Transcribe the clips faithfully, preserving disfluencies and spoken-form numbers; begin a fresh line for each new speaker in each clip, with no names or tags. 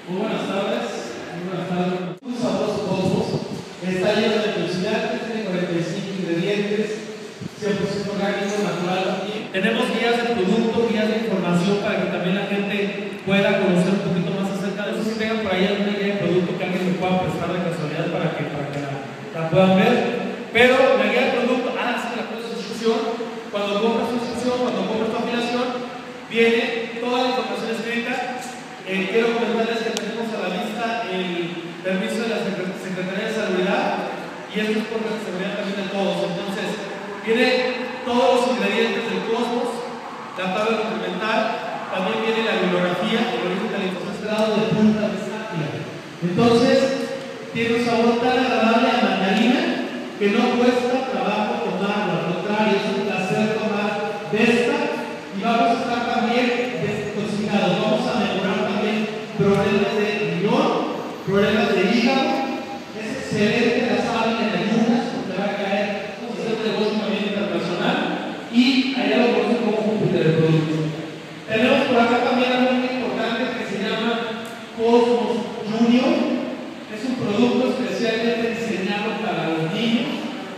Muy buenas tardes, muy buenas tardes. Un sabroso cosmos, está lleno de antioxidantes, tiene cuarenta y cinco ingredientes, cien por ciento orgánico, natural también. Tenemos guías de producto, guías de información para que también la gente pueda conocer un poquito más acerca de eso. Si tengan por ahí alguna guía de producto que alguien me pueda prestar de casualidad para que, para que la, la puedan ver. Pero la guía de producto, ah, sí, la puedes suscripción. Cuando compras suscripción, cuando compras tu afiliación, viene toda la información escrita. Eh, quiero comentarles que tenemos a la vista el permiso de la Secretaría de Salubridad y esto es por la seguridad también de todos. Entonces, viene todos los ingredientes del cosmos, la tabla nutrimental, también viene la bibliografía, el origen del glifosato de punta de sábila. Entonces, tiene un sabor tan agradable a mandarina que no cuesta trabajo tomarlo, al contrario, es un placer tomar de esta y vamos a estar también desintoxicados, vamos a mejorar también problemas de riñón, problemas de hígado. Es excelente la sábila en ayunas, porque va a caer un negocio también internacional y allá lo conocen como Júpiter el producto. Tenemos por acá también algo muy importante que se llama Cosmos Junior. Es un producto especialmente diseñado para los niños.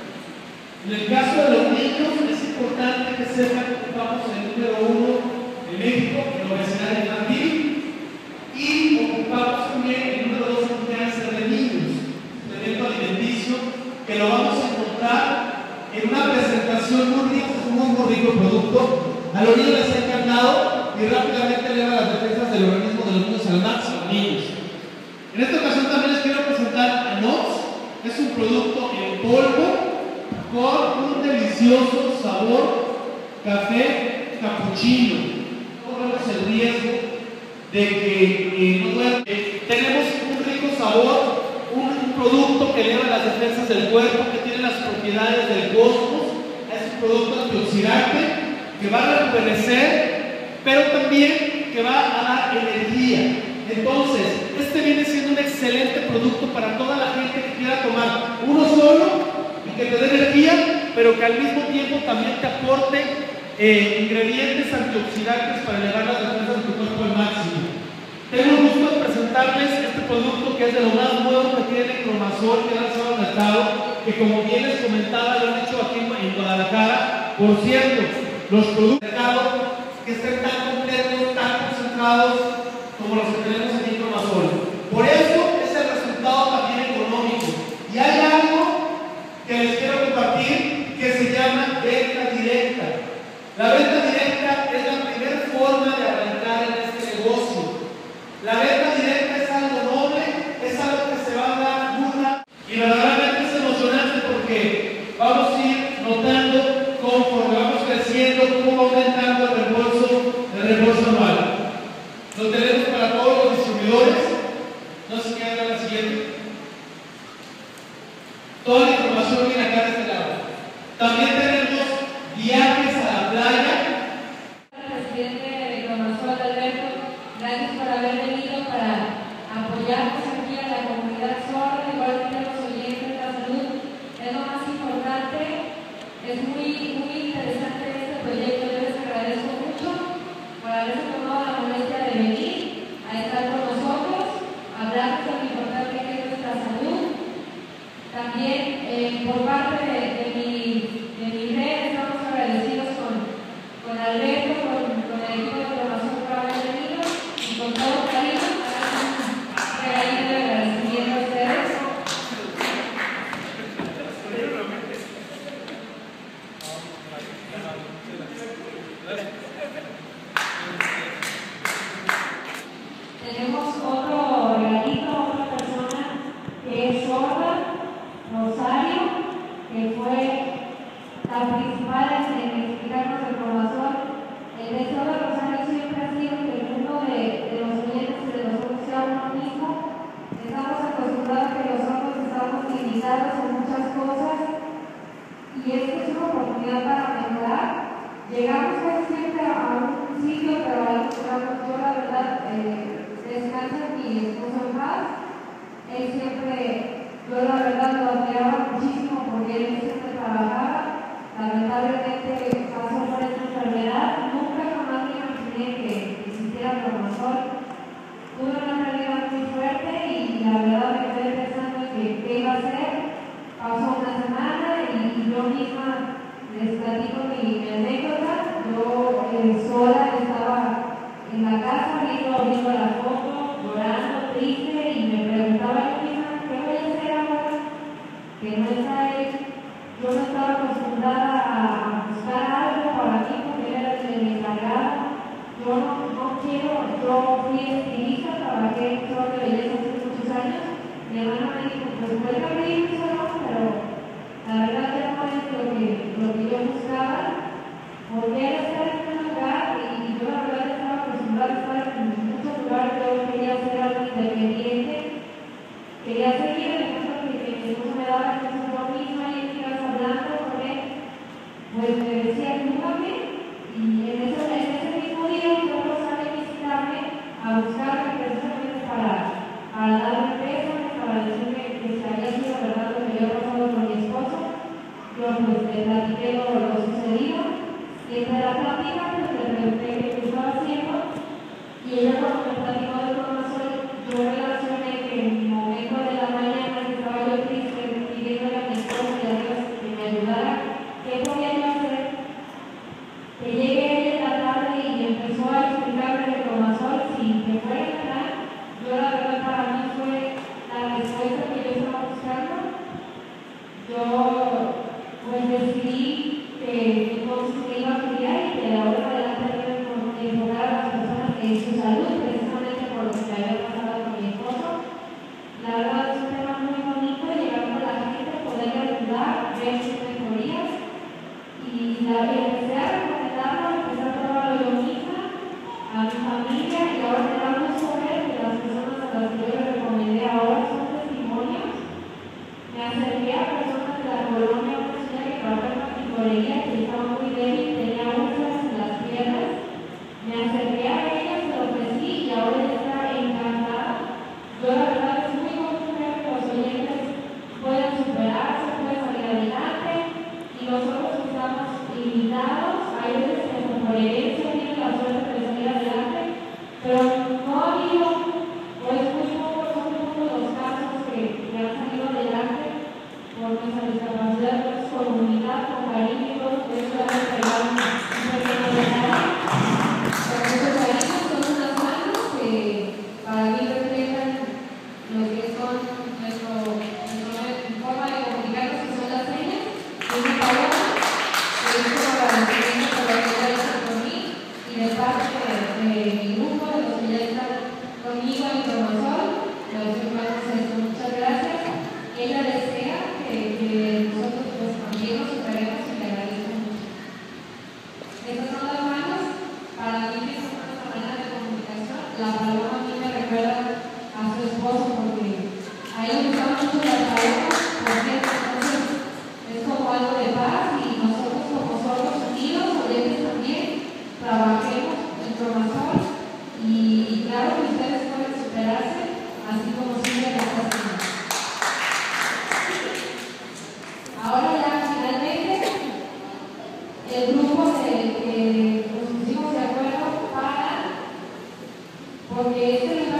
En el caso de los niños es importante que sepan que ocupamos el número uno de México en obesidad infantil y ocupamos también el número dos en cáncer de niños, suplemento alimenticio, que lo vamos a encontrar en una presentación muy rica, es un muy, muy rico producto. A los niños les ha encantado y rápidamente eleva las defensas del organismo de los niños al máximo, niños. En esta ocasión también les quiero presentar a Nox. Es un producto en polvo con un delicioso sabor café capuchino. Corremos el riesgo de que eh, no duerme. Eh, tenemos un rico sabor, un, un producto que eleva las defensas del cuerpo, que tiene las propiedades del cosmos. Es un producto antioxidante que va a rejuvenecer, pero también que va a dar energía. Entonces, este viene siendo un excelente producto para toda la gente que quiera tomar uno solo y que te dé energía, pero que al mismo tiempo también te aporte eh, ingredientes antioxidantes para elevar las defensas de tu cuerpo al máximo. Tengo el gusto de presentarles este producto que es de lo más nuevo que tiene Cromasol, que ha lanzado al mercado, que como bien les comentaba, lo han hecho aquí en Guadalajara. Por cierto, los productos del mercado que estén tan completos, tan concentrados como los que tenemos aquí en Cromasol. Por eso es el resultado también económico. Y hay algo que les quiero compartir que se llama venta directa. La venta directa es la primera forma de arrancar en este negocio. La venta directa es algo noble, es algo que se va a dar una y verdaderamente es emocionante porque vamos a ir notando conforme vamos creciendo, cómo va aumentando el reembolso, el reembolso anual. Lo tenemos para todos los distribuidores. No sé si queda la siguiente. Toda la información viene acá de este lado. También tenemos viajes a la playa.
Presidente de Cromasol, Alberto, gracias por haber venido para apoyarnos aquí a la comunidad sorda, igual que a los oyentes de la salud. Es lo más importante. Es muy, muy interesante este proyecto. Yo les agradezco mucho por haberse tomado la molestia de venir a estar con nosotros, a hablar de lo importante que es nuestra salud. También eh, por parte de, de, mi, de mi red estamos agradecidos con, con Alberto, con, con el equipo de Cromasol por haber venido y con todo cariño, un regalito de agradecimiento a ustedes. Tenemos otro regalito, otra persona que es sorda, Rosario, que fue la principal en explicarnos el Cromasol. El deseo de Rosario siempre ha sido que el mundo de, de los clientes y de nosotros sea uno mismo. Estamos acostumbrados a que los sordos estamos limitados en muchas cosas y esta es una oportunidad para mejorar. Llegamos casi siempre a un sitio, pero algo que yo la verdad eh, descansa mi esposo en paz. Él siempre, yo la verdad lo admiraba muchísimo porque él siempre trabajaba. Lamentablemente pasó por esta enfermedad. Nunca jamás me imaginé que existiera Cromasol. Tuve una realidad muy la casa, viendo, viendo la foto, llorando, triste, y me preguntaba yo misma, ¿qué voy a hacer ahora? Que no está él. Yo no estaba acostumbrada a buscar algo para mí porque él era el encargado. Yo no, no quiero, yo fui estilista, trabajé en un salón de belleza hace muchos años. Mi hermana me dijo, pues puede abrir un salón, pero la verdad ya no es lo que, lo que yo buscaba. Porque era estar en un lugar y yo la verdad estaba acostumbrada a estar en muchos lugares. Yo quería hacer algo independiente, quería seguir en el mundo que Jesús me daba, que yo misma y en mi casa hablando con él, pues me decía, ayúdame. Y en ese, en ese mismo día yo sale a visitarme, a buscarme precisamente para, para darme pésame, para decirme que si había sido verdad lo que había pasado con mi esposo. Yo pues le platiqué lo, lo sucedido. Y entre la plática, pues le pregunté qué estaba haciendo, y ella cuando me platicó de formación, yo relacioné que en mi momento de la mañana que estaba yo triste, pidiéndole a mi esposo y a Dios que me ayudara, ¿qué podía yo hacer? Que llegue ella en la tarde y empezó a explicarme de formación sin que fuera el plan. Yo la verdad para mí fue la respuesta que yo estaba buscando. Yo pues decidí que entonces me iba a criar y que de ahora en adelante iba a enfocar a las personas en su salud, precisamente por lo que había pasado con mi esposo. La verdad es un tema muy bonito, llegar con la gente, poder ayudar, ver sus mejorías, y la empecé a recomendarlo, empecé a probarlo yo misma, a mi familia, y ahora me da gusto ver que las personas a las que yo le recomendé ahora son testimonios. Me acerqué a personas de la colonia, una señora que trabaja en una tintorería que estaba muy débil, tenía úlceras en las piernas. Me acerqué a ella, se lo ofrecí y ahora ella está encantada. Yo la verdad es muy confiada que los oyentes pueden superarse, pueden salir adelante, y nosotros que estamos limitados, hay veces que por herencia tienen la suerte de salir adelante, pero no ha habido, o es muy poco, son muy pocos los casos que, que han salido adelante por nuestra discapacidad, pues comunidad, con cariño y todo, por eso ya nos regalan un pequeño regalo. Con mucho cariño, son unas manos que para mí reflejan lo que son nuestro, nuestra forma de comunicarnos, que son las señas. Es una palabra que es como agradecimiento por lo que ella hizo por mí, y de parte de, de mi grupo, de los que ya están conmigo en Promasol, los hermanos, muchas gracias. Ella desea que, que nosotros pues también nos superemos y le agradezco mucho. Estas son las manos, para mí que son nuestra manera de comunicación. La paloma a mí me recuerda a su esposo porque a él le gustaba mucho la paloma, porque entonces es como algo de paz, y nosotros como solos unidos, oyentes también, trabajemos en Promasol, y, y claro que ustedes pueden superarse, así como Silvia lo está haciendo. Ahora ya finalmente el grupo que nos pusimos de acuerdo para, porque este